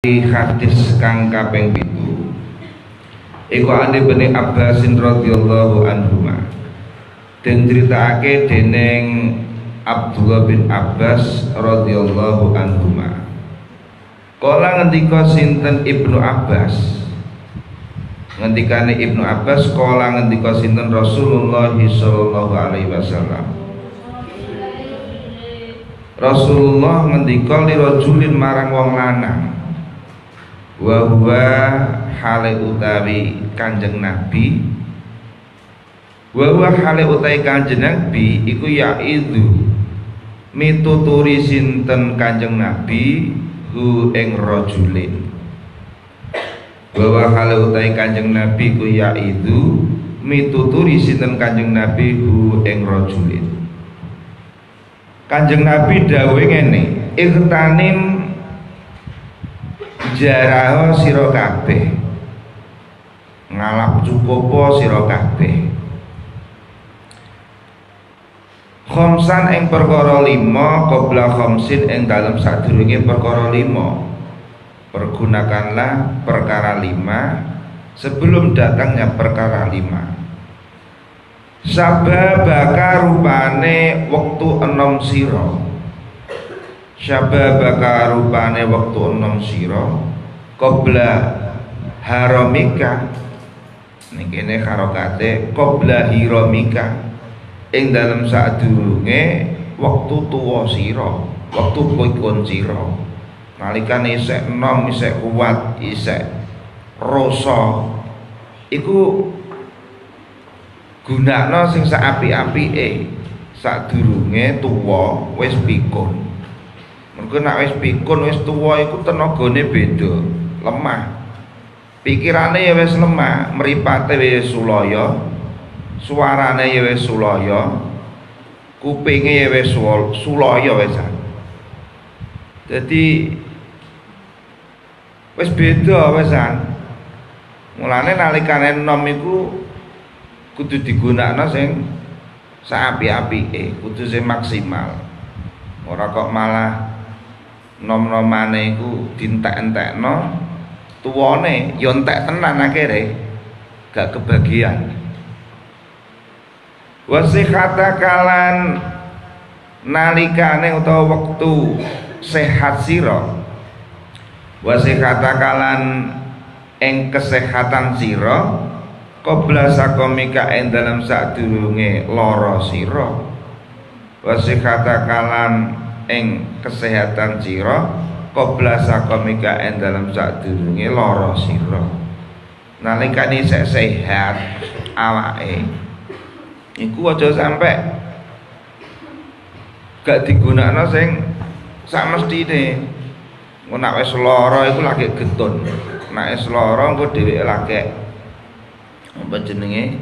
Hadis kang kaping 7 iku ane Ibnu Abbas radhiyallahu anhuma den critakake dening Abdullah bin Abbas radhiyallahu anhuma. Kala ngendika sinten Ibnu Abbas, ngendikane Ibnu Abbas, kala ngendika sinten Rasulullah sallallahu alaihi wasallam. Rasulullah ngendika li rajulin marang wong lanang, wa huwa hale utawi Kanjeng Nabi, wa huwa hale utawi Kanjeng Nabi iku yaidu mituturi sinten Kanjeng Nabi hu ing rajulin. Wa huwa hale utawi Kanjeng Nabi iku yaidu mituturi sinten Kanjeng Nabi hu ing rajulin. Kanjeng Nabi dawuh ngene, ikhtanim jaraho sira kabeh, ngalap cukupo sira kabeh, khamsan ing perkara 5 qabla khamsin ing dalem sadurunge perkara 5. Pergunakanlah perkara 5 sebelum datangnya perkara 5. Sababaka rupane wektu enom sira, syababaka rupane waktu enom siro qabla haramika, niki harokate qabla hiramika, ing dalam sadurunge waktu tuwa siro, waktu pikun siro, nalikane isek enom, isek kuat, isek rasa, iku gunakno sing saapi-apike sadurunge tuwa wis pikun. Mergo nek wis pikun, wis tuwa iku tenagane beda, lemah. Pikirane ya wis lemah, mripate wis sulaya, suarane ya wis sulaya, kupinge ya wis sulaya wis. Dadi wis beda wisan. Mulane nalikane enom iku kudu digunakno sing saapi-apike, kudu sing maksimal. Ora kok malah nom-nomane iku dientek-entekno, tuwane ya entek tenan akhire gak kebagian. Wasihata kalan nalikane utawa wektu sehat sira, wasihata kalan ing kesehatan sira qabla sakomika ing dalam sadurunge lara sira, wasihata kalan ing kesehatan sira qabla sakomika ing dalam sadurunge lara sira. Nalikane isih sehat awake iku aja sampe gak digunakno sing sak mestine. Nek wis lara iku lagi getun, nek wis lara engko dheweke lagi apa jenenge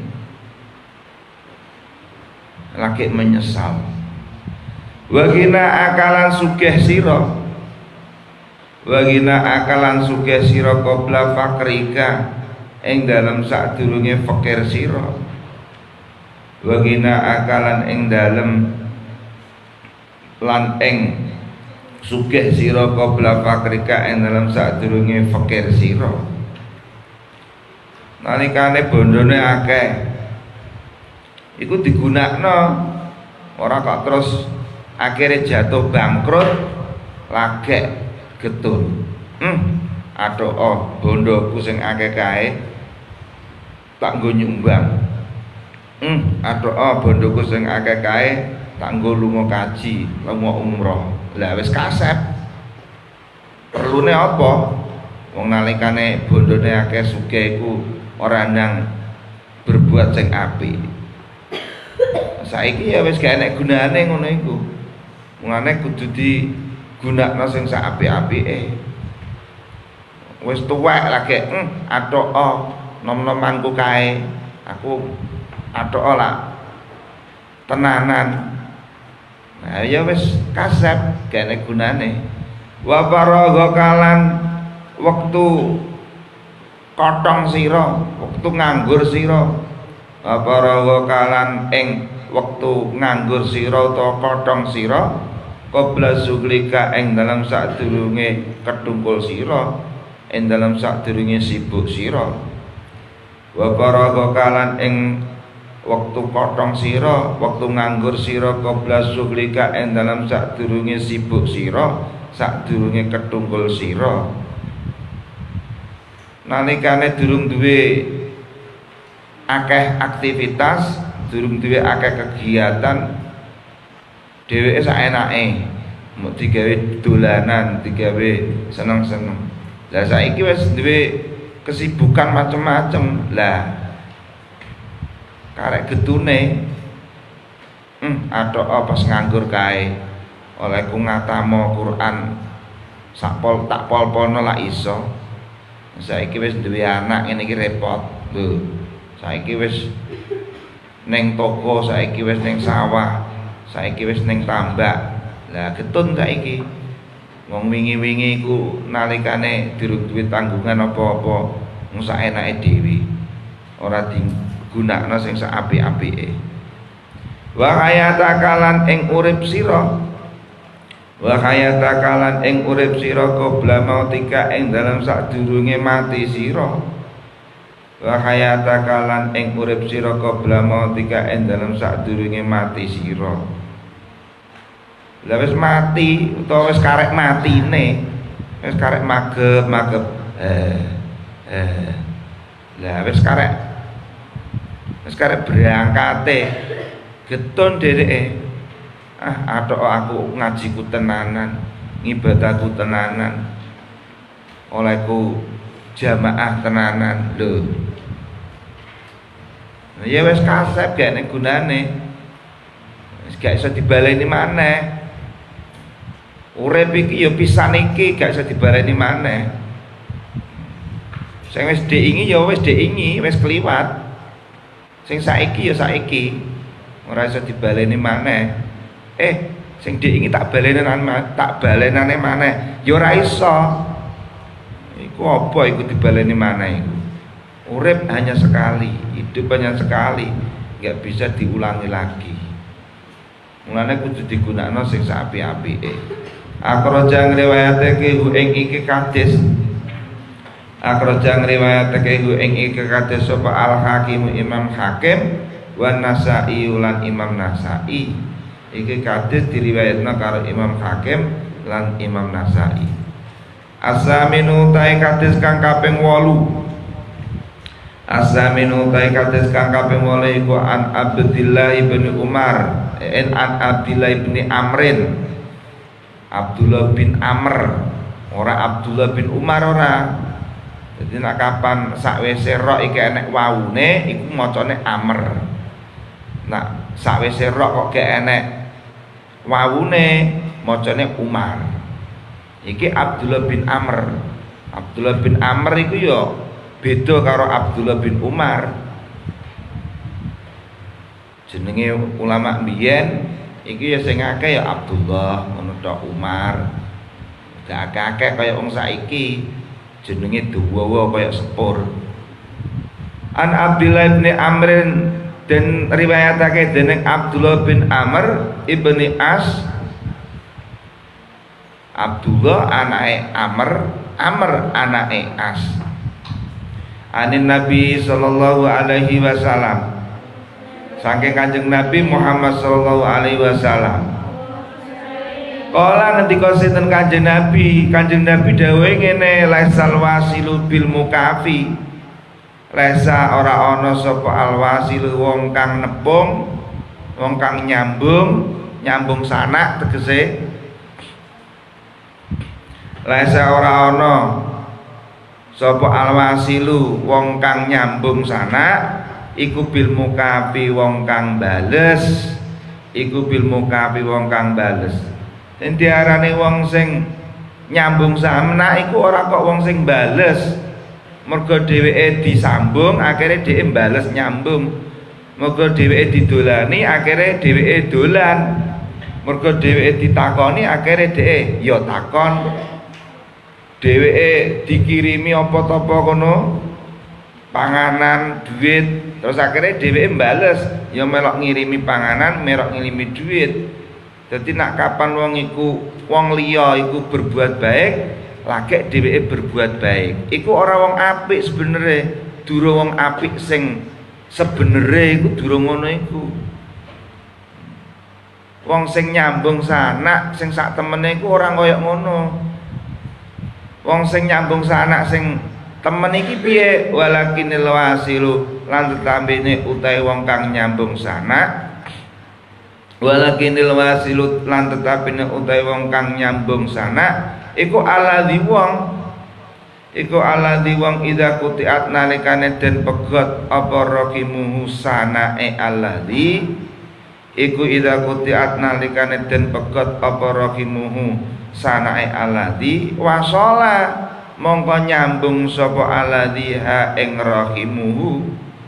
lagi menyesal. Wagina akalan sugih sira, wagina akalan sugih sira qabla fakrika ing dalem sadurunge fakir sira, wagina akalan ing dalem lan ing sugih sira qabla fakrika ing dalem sadurunge fakir sira. Nalikane bondone akeh iku digunakno, ora kok terus akhirnya jatuh bangkrut lagek getun. Aduh, bondoku sing akeh kae tak nggo nyumbang. Aduh, bondoku sing akeh kae tak nggo lunga kaji, lunga umroh. Lah wis kasep. Perlune apa? Wong nalikane bondone akeh sugih iku ora nang berbuat sing apik. Saiki ya wis gak enek gunane ngono iku. Mulane kudu digunakno sing sak apik-apike. Wis tuwek lagi, athok nom-nomanku kae. Aku athok lah tenanan. Nah ya wis kasep, gak enek gunane. Wa faragha kalan wektu kotong sira, wektu nganggur sira. Wa faragha kalan ing wektu nganggur sira utawa kotong sira qabla zuglika ing dalam sadurunge ketungkul sira, ing dalam sadurunge sibuk sira. Wa paraga kalan ing wektu kotong sira, wektu nganggur sira qabla zuglika ing dalam sadurunge sibuk sira, sadurunge ketungkul sira. Nalikane durung duwe akeh aktivitas, durung duwe akeh kegiatan, dheweke saenake mau digawe dolanan, digawe seneng-seneng. Lah saiki wis duwe kesibukan macem-macem. Lah karek getune atok pas nganggur kae oleh ku ngatamo Quran sakpol tak pol-polno lah iso. Saiki wis duwe anak ngene iki repot. Lho, saiki wis ning toko, saiki wis ning sawah, saiki wis ning tambak. Lah getun saiki. Wong wingi-wingi iku nalikane durung duwe tanggungan apa-apa, mung saenake dhewe. Ora digunakno sing sak apik-apike. Wa hayatakalan ing urip sira. Wa hayatakalan ing urip sira qabla mautika ing dalam sadurunge mati sira. Wa hayatakalan ing urip sira qabla mautika ing dalam sadurunge mati sira. Lah wis mati utawa wis karek matine, wis karek magep. Lah wis karek berangkate getun dheweke. Atok aku ngajiku tenanan, ngibadahku tenanan, olehku jamaah tenanan. Lho, ya wis kasep gak nek gunane, wis gak iso dibaleni maneh. Urip iki ya pisan iki gak iso dibaleni maneh. Sing wis diingi ya wis diingi, wis kliwat. Sing saiki ya saiki, ora iso dibaleni maneh. Sing diingi tak balenane maneh. Ya ora iso. Iku apa iku dibaleni maneh iku? Urip hanya sekali, hidup hanya sekali, enggak bisa diulangi lagi. Mulane kudu digunakno sing sapi-apike. Akhraja ngriwayatake hu ing iki hadis. Akhraja ngriwayatake hu ing iki hadis sapa Al-Hakim Imam Hakim wa Nasa'i lan Imam Nasa'i. Iki hadis diriwayatna karo Imam Hakim lan Imam Nasa'i. As-saminu ta'i hadis kang kaping 8. As-saminu ta'i hadis kang kaping 8 iku an Abdullah bin Umar, an Abdullah bin Amrin. Abdullah bin Amr, ora Abdullah bin Umar ora. Jadi nak kapan sakwise ro iki enek wawune iku macane Amr. Nak sakwise ro kok gak enek wawune macane Umar. Iki Abdullah bin Amr. Abdullah bin Amr iku ya beda karo Abdullah bin Umar. Jenenge ulama mbiyen iki ya sing akeh ya Abdullah ngono tok, Umar. Gak akeh kaya wong saiki jenenge dawa kaya sepur. An Abdullah bin Amrin dan riwayatake dening Abdullah bin Amr ibni As. Abdullah anake Amr, Amr anake As. Anin Nabi sallallahu alaihi wasallam, saking Kanjeng Nabi Muhammad sallallahu alaihi wasallam. Kala ngendika sinten Kanjeng Nabi dawuh ngene, laisal wasilu bil mukafi. Lesa ora ana sapa alwasil wong kang nepung, wong kang nyambung sanak tegese. Lesa ora ana sapa alwasilu wong kang nyambung sanak iku bil mukafi wong kang bales, iku bil mukafi wong kang bales. Sing diarani wong sing nyambung sanak iku ora kok wong sing bales. Mergo dheweke disambung akhirnya dheweke bales nyambung. Mergo dheweke didolani akhirnya dheweke dolan. Mergo dheweke ditakoni akhirnya dheweke ya takon. Dheweke dikirimi apa-apa kono, panganan, duit, terus akhirnya dheweke bales ya melok ngirimi panganan, melok ngirimi duit. Dadi nak kapan wong liya iku berbuat baik, lagek dheweke berbuat baik. Iku ora wong apik sebenere, durung wong apik sing sebenere iku durung ngono iku. Wong sing nyambung sanak sing sak temene iku ora kaya ngono. Wong sing nyambung sanak sing temen iki piye? Walakinil wasilu lan tetambene utahe wong kang nyambung sanak. Walakinil wasilut lan tetapine utahe wong kang nyambung sana iku alladzi wong idza qutiat nalikane den pegot apa rahimuhu sanae alladzi iku idza qutiat nalikane den pegot apa rahimuhu sanae alladzi wasala mongko nyambung sapa alladzi ha ing rahimuhu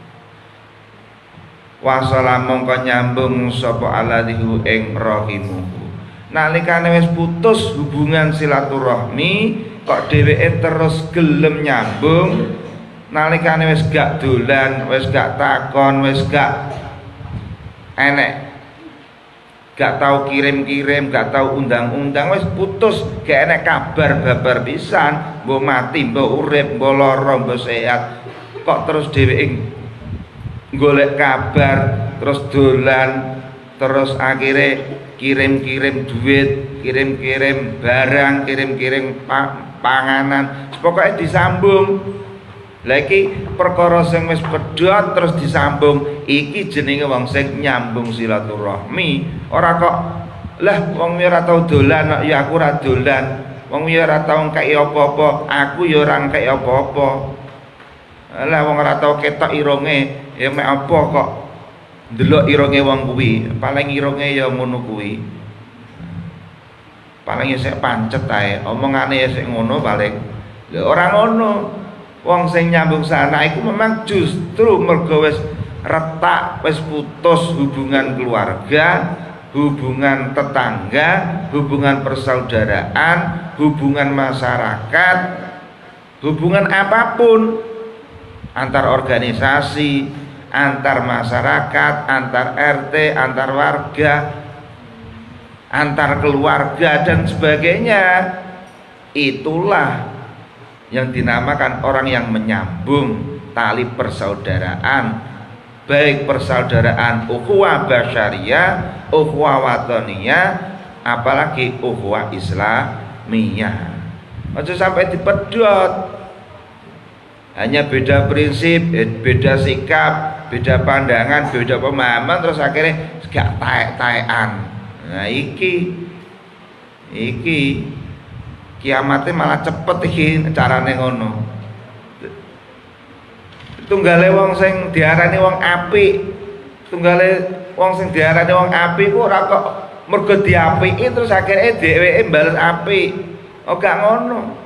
wasala mongko nyambung sapa alladzi ing rahimuhu. Nalikane wis putus hubungan silaturahmi kok dheweke terus gelem nyambung, nalikane wis gak dolan, wis gak takon, wis gak enek, gak tau kirim-kirim, gak tau undang-undang, wis putus, gak enek kabar babar pisan, mbok mati, mbok urip, mbok lara, mbok sehat, kok terus dheweke golek kabar, terus dolan, terus akhirnya kirim-kirim duit, kirim-kirim barang, kirim-kirim panganan, pokoknya disambung. Lagi perkara sing wis pedhot terus disambung, iki jenenge wong sing nyambung silaturahmi. Ora kok lah wong ora tau dolan, ya aku ora dolan. Wong ora tau kei apa-apa, aku ya ora kei apa-apa. Lah wong ora tau ketok ironge, ya mek apa kok ndelok ironge wong kuwi, paling ironge ya ngono kuwi. Paling ya sik pancet ae, omongane ya sik ngono paling. Lha ora ngono. Wong sing nyambung sana iku memang justru mergo wis retak, wis putus hubungan keluarga, hubungan tetangga, hubungan persaudaraan, hubungan masyarakat, hubungan apapun, antar organisasi, antar masyarakat, antar RT, antar warga, antar keluarga dan sebagainya. Itulah yang dinamakan orang yang menyambung tali persaudaraan, baik persaudaraan ukhuwah basyariyah, ukhuwah wataniyah, apalagi ukhuwah islamiyah. Aja sampai dipedhot. Hanya beda prinsip, beda sikap, beda pandangan, beda pemahaman, terus akhirnya gak taek-taekan. Nah iki kiamatnya malah cepet iki carane ngono. Tunggale wong sing diarani wong apik, tunggale wong sing diarani wong apik ku ora kok mergo diapiki terus akhirnya dheweke bales apik. Oh gak ngono.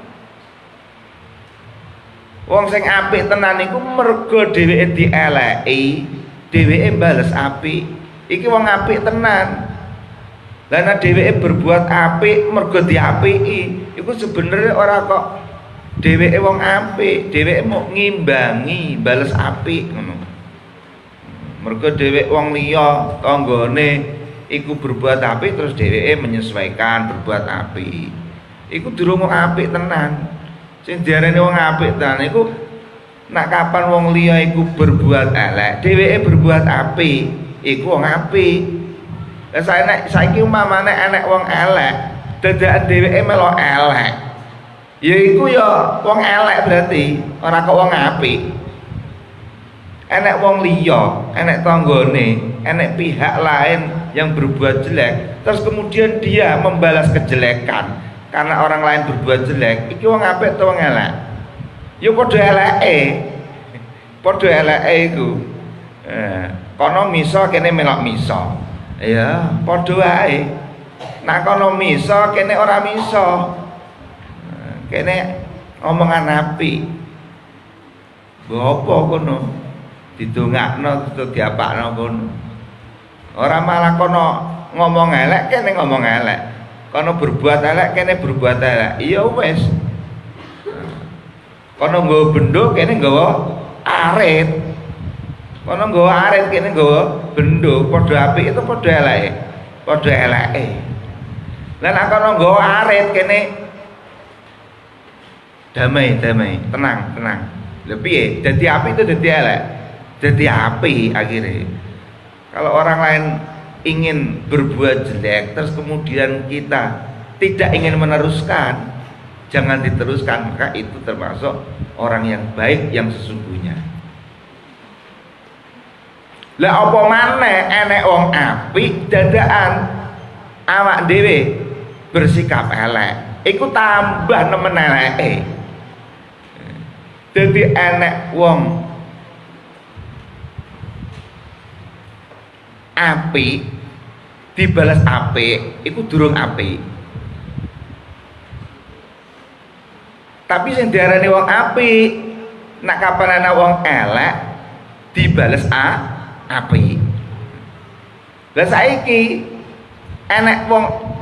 Wong sing apik tenan iku mergo dheweke dieleki, dheweke bales apik. Iki wong apik tenan. Lah nek dheweke berbuat apik mergo diapiki, iku sebenarnya ora kok dheweke wong apik, dheweke mau ngimbangi bales apik ngono. Mergo dheweke wong liya, tanggane iku berbuat apik terus dheweke menyesuaikan berbuat apik. Iku durung wong apik tenan. Sing diarani wong apik tenan iku nak kapan wong liya iku berbuat elek, dheweke berbuat apik, iku wong apik. Lah saiki umpamane enek wong elek, dadakan dheweke melo elek. Ya iku ya wong elek berarti, ora kok wong apik. Enek wong liya, enek tanggane, enek pihak lain yang berbuat jelek, terus kemudian dia membalas kejelekan karena orang lain berbuat jelek, iki wong apik atau wong elek? Ya padha eleke. Padha eleke iku. Kono miso kene melok miso. Ya, padha wae. Nek kono miso kene ora miso. Kene omongan apik. Mbok apa kono? Didongakno terus diapakno kono. Ora malah kono ngomong elek kene ngomong elek. Kono berbuat elek kene berbuat elek. Iya wis. Kono nggawa bendho kene nggawa arit. Kono nggawa arit kene nggawa bendho, padha apik itu padha eleke. Padha eleke. Lah nek kono nggawa arit kene damai, tenang. Lha piye? Dadi apik itu dadi elek. Dadi apik akhirnya. Kalau orang lain ingin berbuat jelek terus kemudian kita tidak ingin meneruskan, jangan diteruskan, maka itu termasuk orang yang baik yang sesungguhnya. Lah apa maneh enek wong apik dadakan awak dhewe bersikap elek, iku tambah nemen eleke. Dadi enek wong apik dibalas apik, iku durung apik. Tapi sing diarani wong apik, nak kapan ana wong elek dibales apik. Lah saiki enek wong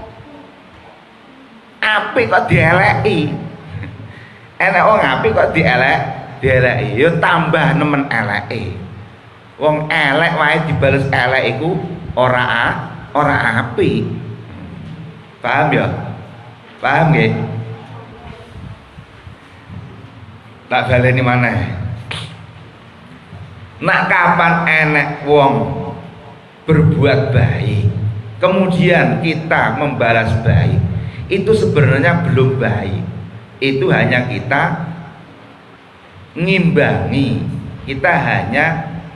apik kok dieleki. Enek wong apik kok dieleki, yo tambah nemen eleke. Wong elek wae dibales elek iku ora apik. Paham ya? Paham nggih? Tak baleni maneh. Nak kapan enek wong berbuat baik, kemudian kita membalas baik, itu sebenarnya belum baik. Itu hanya kita ngimbangi, kita hanya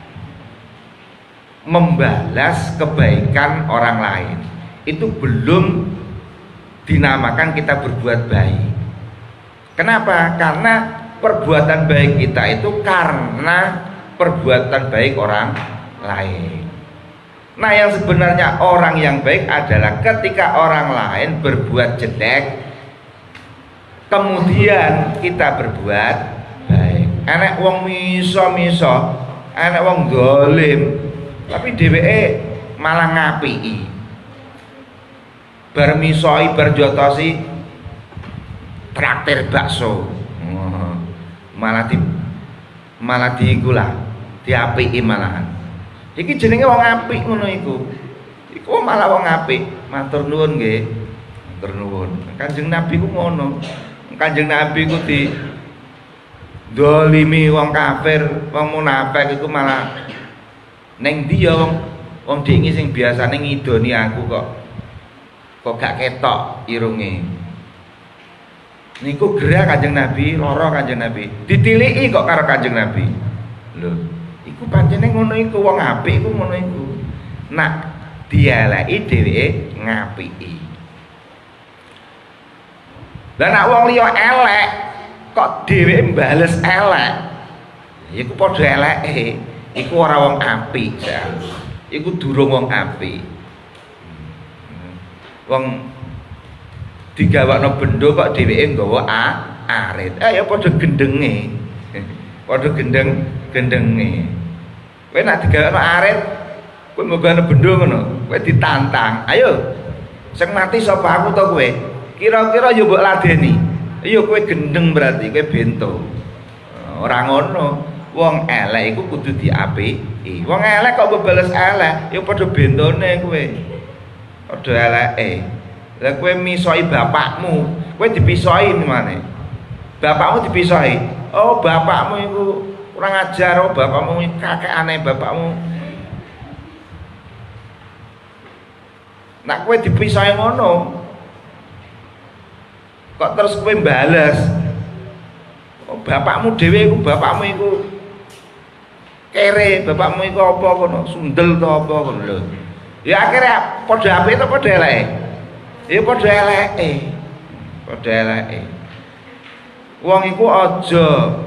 membalas kebaikan orang lain. Itu belum dinamakan kita berbuat baik. Kenapa? Karena perbuatan baik kita itu karena perbuatan baik orang lain. Nah, yang sebenarnya orang yang baik adalah ketika orang lain berbuat jelek, kemudian kita berbuat baik. Enek wong miso, enek wong dolim, tapi dheweke malah ngapiki. Bar misoi berjotosi traktir bakso. Malah diikulah, diapiki malahan. Iki jenenge wong apik ngono iku. Iku malah wong apik. Matur nuwun nggih. Matur nuwun. Kanjeng Nabi ku ngono. Kanjeng Nabi ku di dolimi wong kafir, wong munafik iku malah ning ndi ya wong dingi sing biasane ngidoni aku kok gak ketok irunge. Niku gerah Kanjeng Nabi, loro Kanjeng Nabi. Ditiliki kok karo Kanjeng Nabi. Lho, iku pancene ngono iku wong apik iku ngono iku. Nak dieleki dheweke ngapiki. Lah nak wong liya elek kok dheweke mbales elek. Iku padha eleke. Iku ora wong apik, Sayang. Iku durung wong apik. Wong digawakno bendo kok dheweke nggawa arit. Ya padha gendenge. Padha gendenge. Kowe nek digawakno arit, kowe mbogano bendo ngono, kowe ditantang. Ayo. Sing mati sapa aku to kowe? Kira-kira yo mbok ladeni. Iya kowe gendeng berarti kowe bento. Ora ngono. Wong elek iku kudu diapiki. Wong elek kok bebales elek, yo padha bentone kowe. Padha eleke. Lah kowe misoi bapakmu, kowe dipisoi maneh. Bapakmu dipisoi. Oh, bapakmu iku kurang ajar, oh bapakmu kakekane bapakmu. Nak kowe dipisoi ngono, kok terus kowe mbales. Oh, bapakmu dhewe iku bapakmu iku kere, bapakmu iku apa kono, sundel to apa kono lho. Ya akhirnya padha apik to padha eleke. Ya padha eleke. Padha eleke. Wong iku aja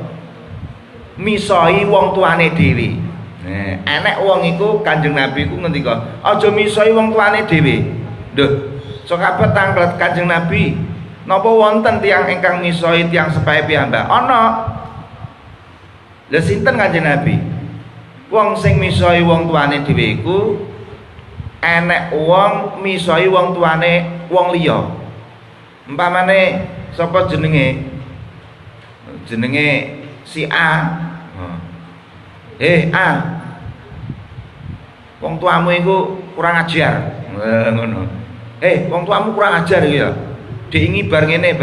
misoi wong tuane dhewe. Nah, enek wong iku Kanjeng Nabi ku ngendika, aja misoi wong tuane dhewe. Lho, sahabat tanglet Kanjeng Nabi, napa wonten tiyang ingkang misoi tiyang sepahe piyambak? Ana. Lha sinten Kanjeng Nabi? Wong sing misoi wong tuane dhewe iku enek wong misoi wong tuane wong liya. Umpamane sapa jenenge? Jenenge si A. A. Wong tuamu iku kurang ajar. Ngono. wong tuamu kurang ajar ya. Diingi bar ngene.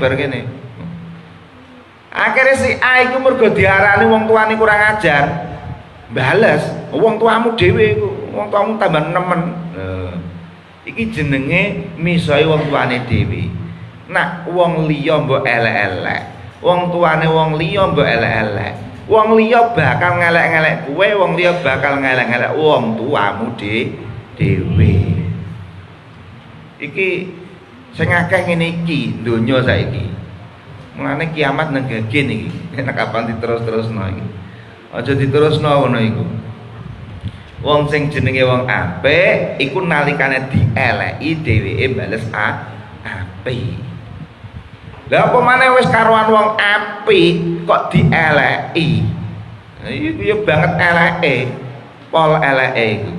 Akhirnya si A iku mergo diarani wong tuane kurang ajar. Bales, wong tuamu dhewe iku, wong tuamu tambah nemen. Iki jenenge misoi wong tuane dhewe. Nah, wong liya mbok elek-elek, wong tuane wong liya mbok elek-elek. Wong liya bakal ngelek-ngelek kowe, wong liya bakal ngelek-ngelek wong tuamu dhewe. Iki sing akeh ngene iki donya saiki. Mulane kiamat nang gagen iki. Nek kapan diterus-terusno iki. Aja diterusno ngono iku. Wong sing jenenge wong apik iku nalikane dieleki dheweke bales apik. Lah apa maneh wis karoan wong apik kok dieleki. Iku ya banget eleke. Pol eleke iku.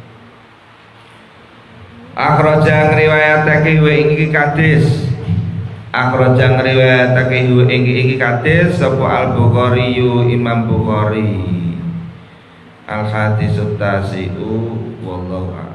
Akhraja riwayatake ing iki hadis. Akhraja riwayatake ing iki hadis sapa Al-Bukhari Imam Bukhari. Al-hadis tasi'u wallahu a'lam.